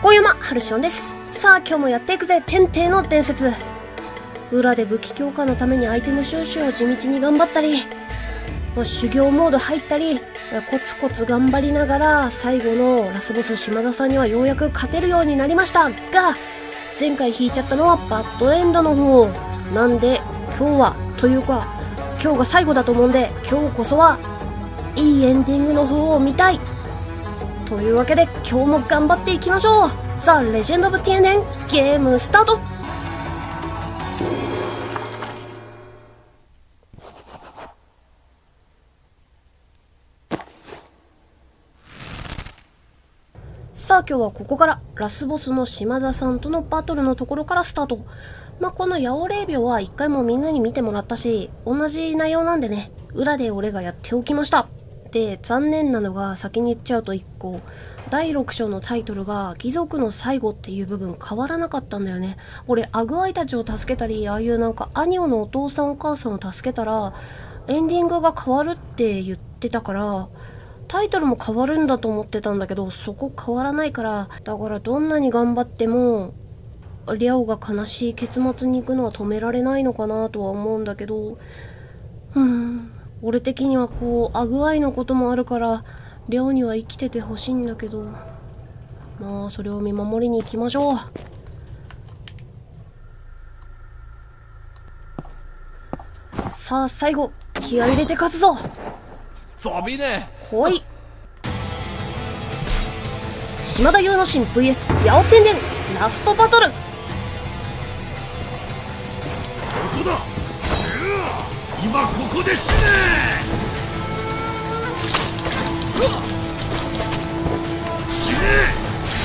小山ハルシオンです。さあ今日もやっていくぜ、天帝の伝説。裏で武器強化のためにアイテム収集を地道に頑張ったり、修行モード入ったり、コツコツ頑張りながら最後のラスボス島田さんにはようやく勝てるようになりましたが、前回引いちゃったのはバッドエンドの方なんで、今日はというか今日が最後だと思うんで、今日こそはいいエンディングの方を見たいというわけで、今日も頑張っていきましょう。ザ・レジェンド・オブ・ティエネンゲームスタート。さあ今日はここからラスボスの島田さんとのバトルのところからスタート。この八尾霊廟は一回もみんなに見てもらったし、同じ内容なんでね、裏で俺がやっておきました。で、残念なのが先に言っちゃうと1個、第6章のタイトルが貴族の最後っていう部分変わらなかったんだよね。俺アグアイたちを助けたり、ああいうなんかアニオのお父さんお母さんを助けたらエンディングが変わるって言ってたから、タイトルも変わるんだと思ってたんだけど、そこ変わらないから、だからどんなに頑張ってもリャオが悲しい結末に行くのは止められないのかなとは思うんだけど、俺的にはこうアグアイのこともあるからリャオには生きててほしいんだけど、それを見守りに行きましょう。さあ最後気合い入れて勝つぞ。来い。島田優之進 VS 八尾天元ラストバトル。 ここだ。今ここで死ね。死ね。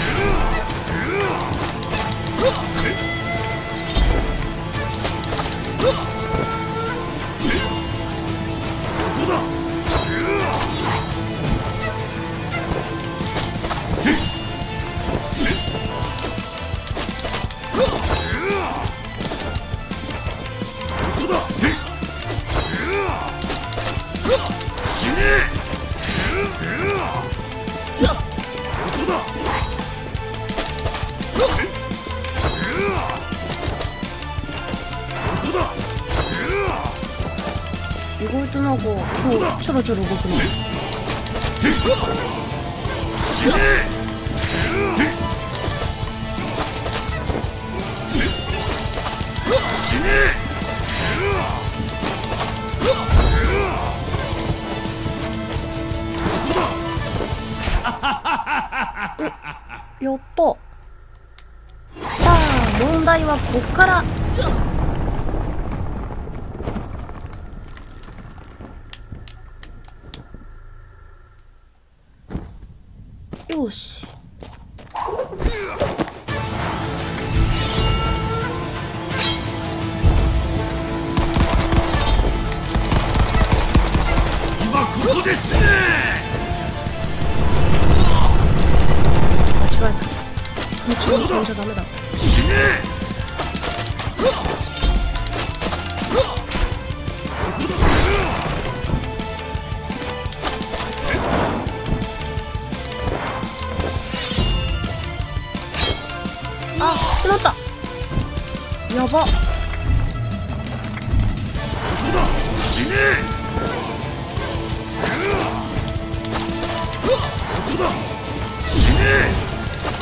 ここだ。 意外となんか今日ちょろちょろ動くの。やった。さあ問題はこっから。よし。 今ここで死ね。 間違えた。空中に飛んじゃダメだった。 死ね。 しまった。やば。 死ね。死ね。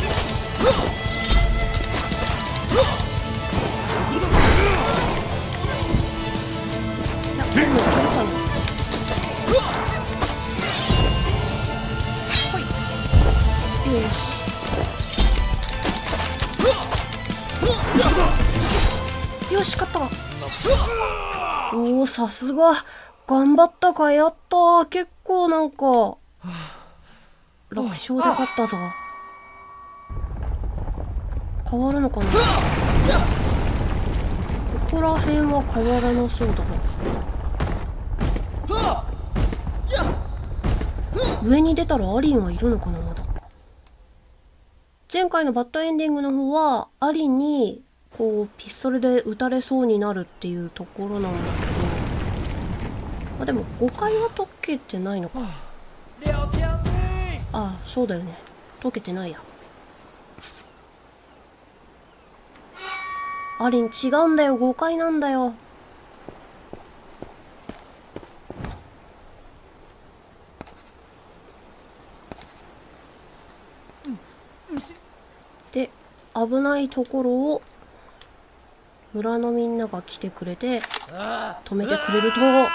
でもいけるかな。ほい。よし。よし、勝った。おお、さすが頑張ったか。やった。結構なんか楽勝で勝ったぞ。変わるのかな。ここら辺は変わらなそうだな。上に出たらアリンはいるのかな。まだ前回のバッドエンディングの方はアリンにこうピストルで撃たれそうになるっていうところなんだけど、でも誤解は解けてないのか。ああ、そうだよね。解けてないや。 アリン違うんだよ、誤解なんだよ。で、危ないところを村のみんなが来てくれて止めてくれると、よ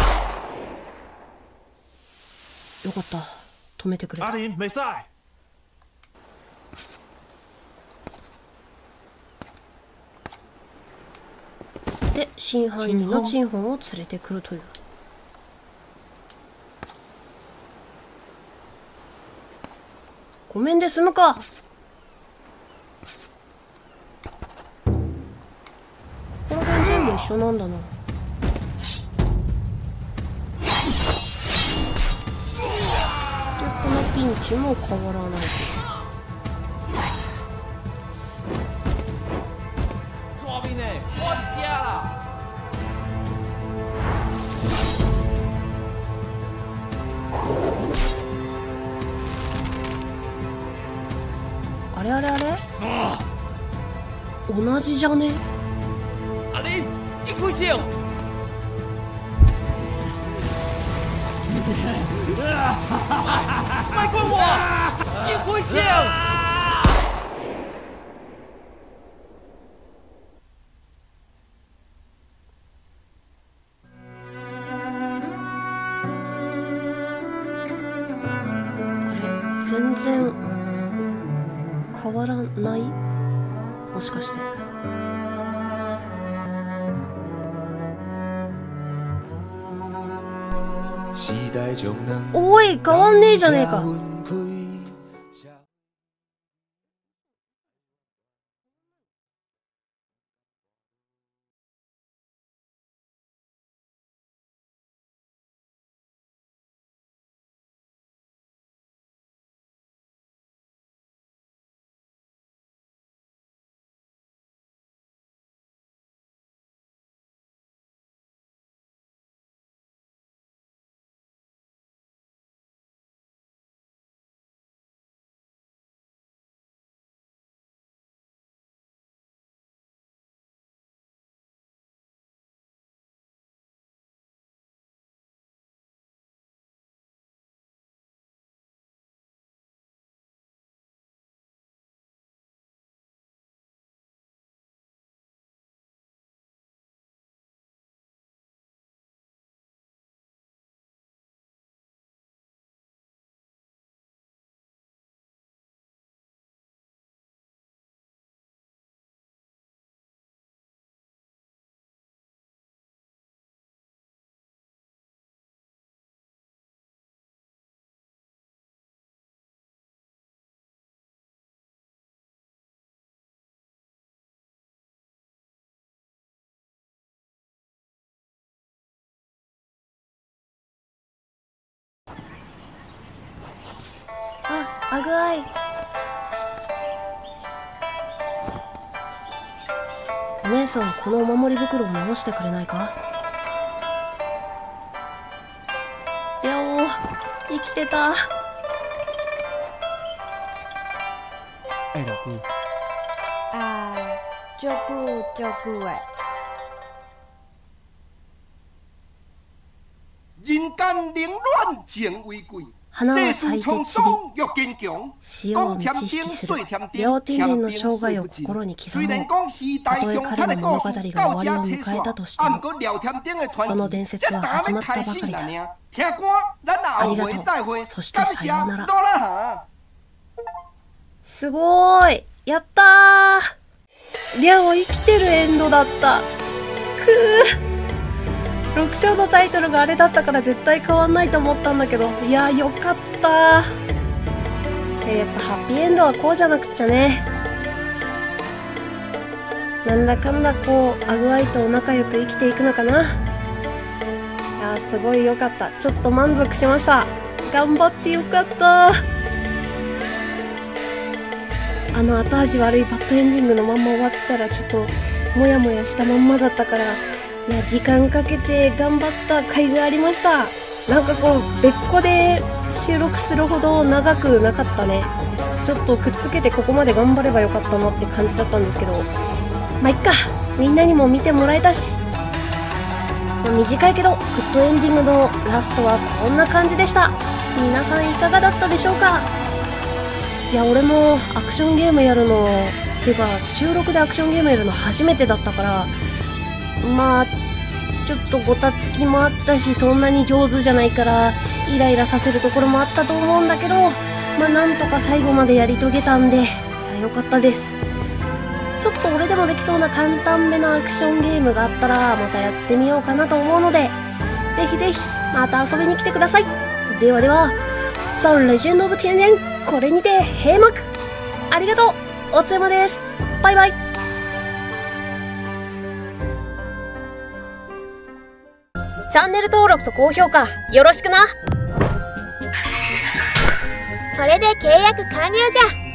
かった、止めてくれた。 阿林没事。 で、真犯人のチンホンを連れてくるという。ごめんで済むか。ここら辺全部一緒なんだな。で、このピンチも変わらないと。 抓兵呢，我的家啦！ あれあれあれ、同じじゃね？ 阿林，你开枪！卖管我！你开枪！ あれ、全然変わらない？もしかして。おい、変わんねえじゃねえか。あ、アグアイ。お姉さん、このお守り袋を直してくれないか？いやお、生きてた。 哎，老姑， 啊，照顾哎。 人間凌亂情為貴， 花は咲いて散り、 欲堅強。 死を満ち引きする両天然の生涯を心に刻もう。たとえ彼の物語が終わりを迎えたとしても、その伝説は始まったばかりだ。ありがとう、そしてさようなら。すごーい、やったー。リャオ生きてるエンドだった。くー、6章のタイトルがあれだったから絶対変わんないと思ったんだけど、いやーよかったー。やっぱハッピーエンドはこうじゃなくっちゃね。なんだかんだこうアグアイと仲良く生きていくのかな。いやーすごいよかった。ちょっと満足しました。頑張ってよかったー。後味悪いバッドエンディングのまんま終わってたらちょっとモヤモヤしたまんまだったから、いや時間かけて頑張った甲斐がありました。なんかこう別個で収録するほど長くなかったね。ちょっとくっつけてここまで頑張ればよかったなって感じだったんですけど、 まあいっか、みんなにも見てもらえたし。短いけどグッドエンディングのラストはこんな感じでした。皆さんいかがだったでしょうか。いや、俺もアクションゲームやるのっていうか収録でアクションゲームやるの初めてだったから、まあちょっとごたつきもあったし、そんなに上手じゃないからイライラさせるところもあったと思うんだけど、まあなんとか最後までやり遂げたんで、いや、よかったです。ちょっと俺でもできそうな簡単めのアクションゲームがあったらまたやってみようかなと思うので、ぜひぜひまた遊びに来てください。ではでは、ザ・レジェンド・オブ・天然、これにて閉幕。ありがとう、おつやまです。バイバイ。チャンネル登録と高評価よろしくな。 これで契約完了じゃ。